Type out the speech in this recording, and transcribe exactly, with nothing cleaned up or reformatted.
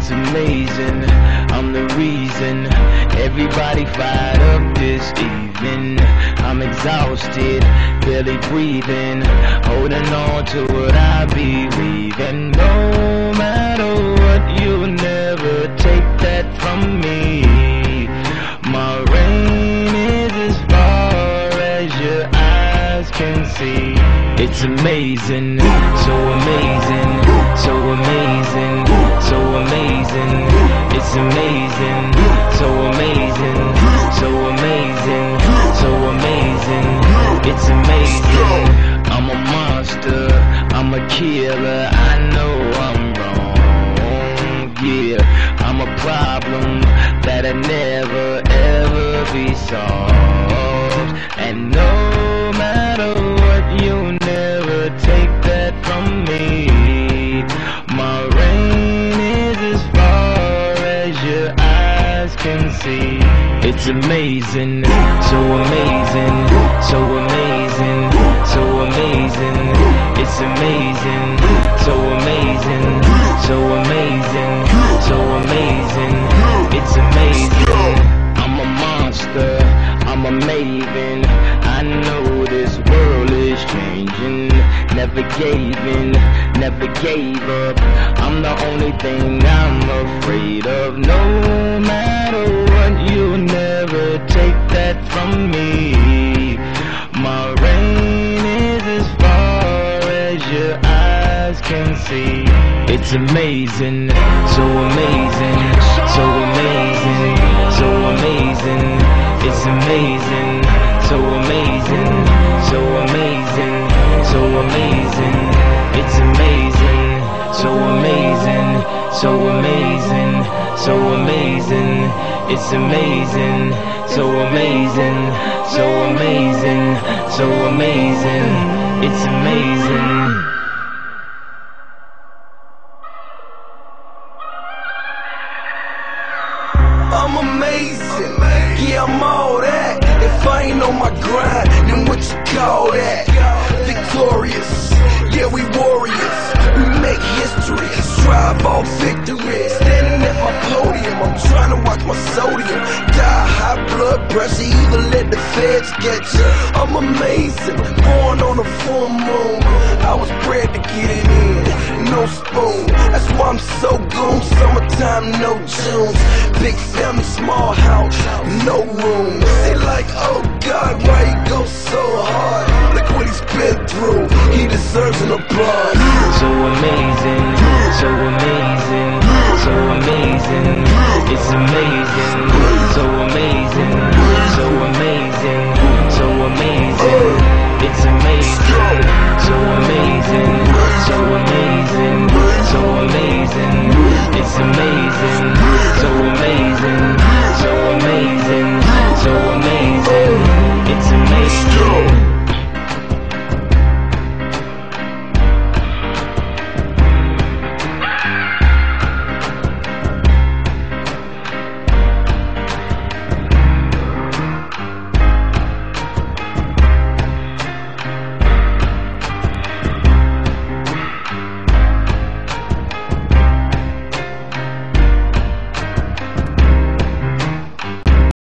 It's amazing, I'm the reason everybody fired up this evening. I'm exhausted, barely breathing, holding on to what I believe. And no matter what, you'll never take that from me. My reign is as far as your eyes can see. It's amazing, so amazing, so amazing, so amazing. It's amazing, so amazing, so amazing, so amazing. It's amazing. I'm a monster, I'm a killer. I know I'm wrong, yeah. I'm a problem that'll never ever be solved. And no matter what, you'll never take that from me. My reign is as far as your eyes can see. It's amazing, so amazing, so amazing, so amazing. It's amazing, so amazing, so amazing, so amazing. It's amazing. I'm a monster, I'm a maven. I know this world is changing. Never gave in, never gave up. I'm the only thing I'm afraid of. No matter what, you'll never take that from me. My reign is as far as your eyes can see. It's amazing, so amazing, so amazing, so amazing. It's amazing, so amazing, so amazing, so amazing. It's amazing, so amazing, so amazing, so amazing. It's amazing, so amazing, so amazing, so amazing. It's amazing. I'm amazing, yeah, I'm all that. If I ain't on my grind, then what you call that? Victorious, yeah, we warriors. We make history, strive all victory. Standing at my podium, I'm trying to watch my sodium. Die high blood pressure, either let the feds get you. I'm amazing, born on a full moon. I was bred to get it in, no spoon. That's why I'm so goon. Summertime, no Junes. Big family, small house, no room. They like, oh God, why he go so hard? Look what he's been through, he deserves an applause. So amazing, so amazing, so amazing. It's amazing, so amazing, so amazing, so amazing. It's amazing, so amazing.